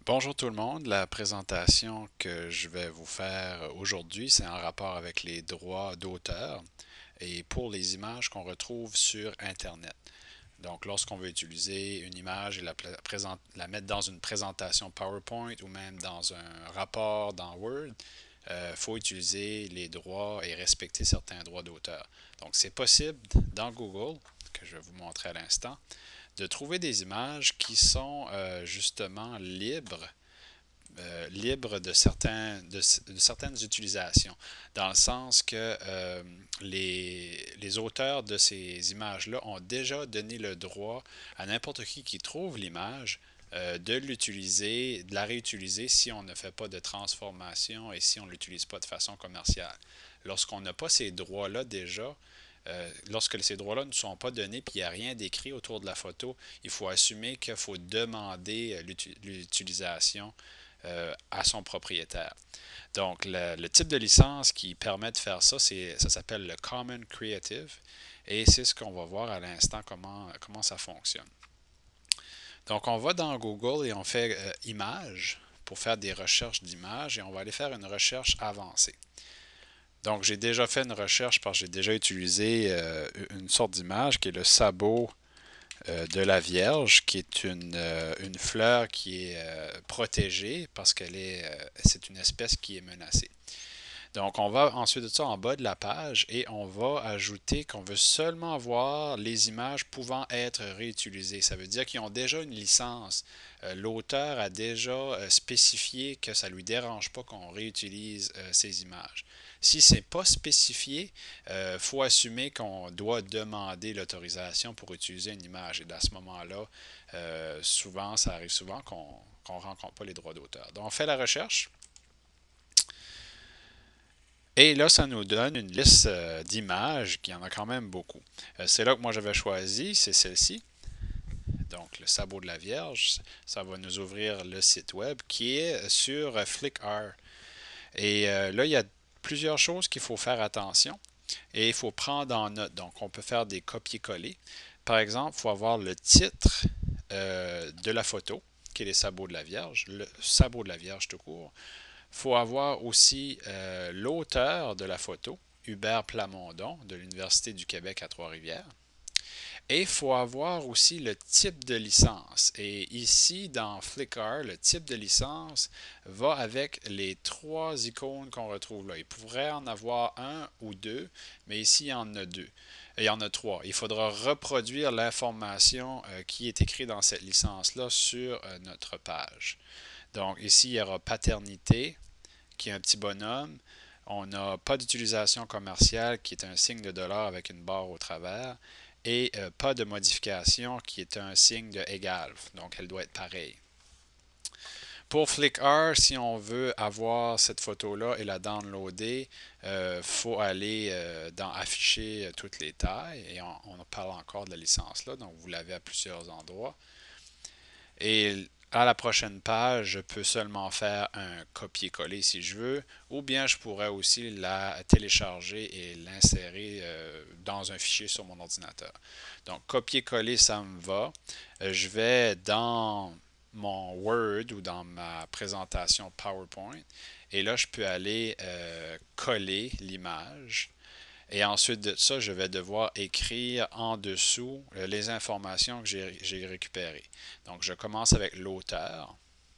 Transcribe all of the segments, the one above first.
Bonjour tout le monde, la présentation que je vais vous faire aujourd'hui, c'est en rapport avec les droits d'auteur et pour les images qu'on retrouve sur Internet. Donc, lorsqu'on veut utiliser une image et la mettre dans une présentation PowerPoint ou même dans un rapport dans Word, il faut utiliser les droits et respecter certains droits d'auteur. Donc, c'est possible dans Google, que je vais vous montrer à l'instant, de trouver des images qui sont justement libres de certaines utilisations, dans le sens que les auteurs de ces images-là ont déjà donné le droit à n'importe qui trouve l'image de l'utiliser, de la réutiliser si on ne fait pas de transformation et si on ne l'utilise pas de façon commerciale. Lorsqu'on n'a pas ces droits-là déjà, lorsque ces droits-là ne sont pas donnés puis il n'y a rien d'écrit autour de la photo, il faut assumer qu'il faut demander l'utilisation à son propriétaire. Donc, le type de licence qui permet de faire ça, ça s'appelle le Common Creative et c'est ce qu'on va voir à l'instant comment ça fonctionne. Donc, on va dans Google et on fait images pour faire des recherches d'images et on va aller faire une recherche avancée. Donc, j'ai déjà fait une recherche parce que j'ai déjà utilisé une sorte d'image qui est le sabot de la Vierge, qui est une fleur qui est protégée parce c'est une espèce qui est menacée. Donc, on va ensuite de ça en bas de la page et on va ajouter qu'on veut seulement voir les images pouvant être réutilisées. Ça veut dire qu'ils ont déjà une licence. L'auteur a déjà spécifié que ça ne lui dérange pas qu'on réutilise ces images. Si ce n'est pas spécifié, il faut assumer qu'on doit demander l'autorisation pour utiliser une image. Et à ce moment-là, ça arrive souvent qu'on ne rencontre pas les droits d'auteur. Donc, on fait la recherche. Et là, ça nous donne une liste d'images, qui en a quand même beaucoup. C'est là que moi j'avais choisi, c'est celle-ci. Donc, le sabot de la Vierge, ça va nous ouvrir le site web qui est sur Flickr. Et là, il y a plusieurs choses qu'il faut faire attention et il faut prendre en note. Donc, on peut faire des copier-coller. Par exemple, il faut avoir le titre de la photo, qui est les sabots de la Vierge, le sabot de la Vierge tout court. Il faut avoir aussi l'auteur de la photo, Hubert Plamondon, de l'Université du Québec à Trois-Rivières. Et il faut avoir aussi le type de licence. Et ici, dans Flickr, le type de licence va avec les trois icônes qu'on retrouve là. Il pourrait en avoir un ou deux, mais ici, il y en a deux. Il y en a trois. Il faudra reproduire l'information qui est écrite dans cette licence-là sur notre page. Donc ici, il y aura paternité, qui est un petit bonhomme. On n'a pas d'utilisation commerciale, qui est un signe de dollar avec une barre au travers. Et pas de modification, qui est un signe de égal. Donc, elle doit être pareille. Pour Flickr, si on veut avoir cette photo-là et la downloader, il faut aller dans Afficher toutes les tailles. Et on parle encore de la licence-là, donc vous l'avez à plusieurs endroits. Et à la prochaine page, je peux seulement faire un copier-coller si je veux, ou bien je pourrais aussi la télécharger et l'insérer dans un fichier sur mon ordinateur. Donc, copier-coller, ça me va. Je vais dans mon Word ou dans ma présentation PowerPoint, et là, je peux aller coller l'image. Et ensuite de ça, je vais devoir écrire en dessous les informations que j'ai récupérées. Donc, je commence avec l'auteur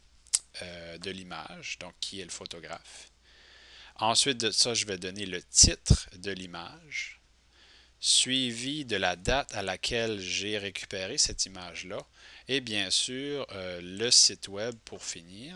de l'image, donc qui est le photographe. Ensuite de ça, je vais donner le titre de l'image, suivi de la date à laquelle j'ai récupéré cette image-là, et bien sûr, le site web pour finir.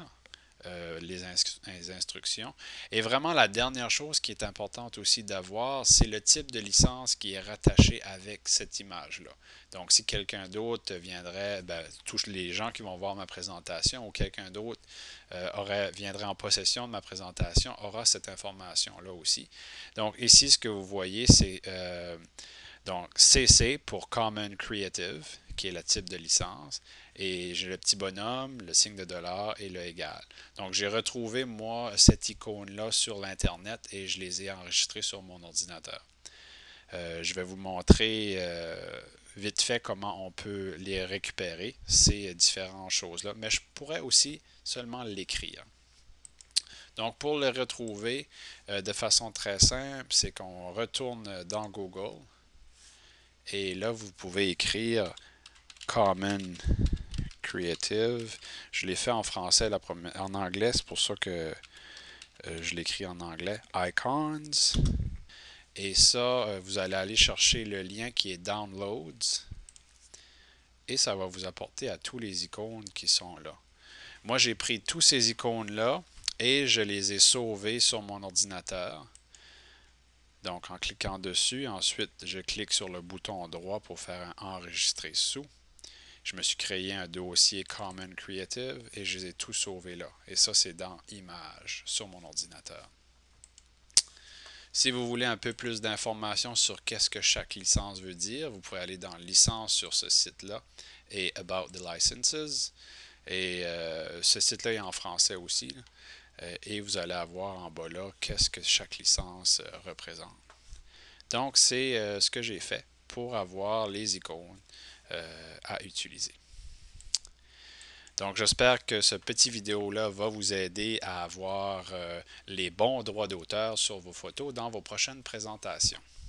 Les instructions. Et vraiment, la dernière chose qui est importante aussi d'avoir, c'est le type de licence qui est rattaché avec cette image-là. Donc, si quelqu'un d'autre viendrait, tous les gens qui vont voir ma présentation ou quelqu'un d'autre viendrait en possession de ma présentation aura cette information-là aussi. Donc, ici, ce que vous voyez, c'est donc CC pour Common Creative, qui est le type de licence. Et j'ai le petit bonhomme, le signe de dollar et le égal. Donc, j'ai retrouvé, moi, cette icône-là sur l'Internet et je les ai enregistrées sur mon ordinateur. Je vais vous montrer vite fait comment on peut les récupérer, ces différentes choses-là. Mais je pourrais aussi seulement l'écrire. Donc, pour le retrouver de façon très simple, c'est qu'on retourne dans Google et là, vous pouvez écrire Common Creative. Je l'ai fait en français, en anglais, c'est pour ça que je l'écris en anglais. Icons. Et ça, vous allez aller chercher le lien qui est Downloads et ça va vous apporter à tous les icônes qui sont là. Moi, j'ai pris tous ces icônes-là et je les ai sauvés sur mon ordinateur. Donc, en cliquant dessus, ensuite, je clique sur le bouton droit pour faire un enregistrer sous. Je me suis créé un dossier Common Creative et je les ai tous sauvés là. Et ça, c'est dans Images sur mon ordinateur. Si vous voulez un peu plus d'informations sur qu'est-ce que chaque licence veut dire, vous pouvez aller dans Licence sur ce site-là et About the Licenses. Et ce site-là est en français aussi. Et vous allez avoir en bas là qu'est-ce que chaque licence représente. Donc, c'est ce que j'ai fait pour avoir les icônes à utiliser. Donc, j'espère que ce petit vidéo-là va vous aider à avoir les bons droits d'auteur sur vos photos dans vos prochaines présentations.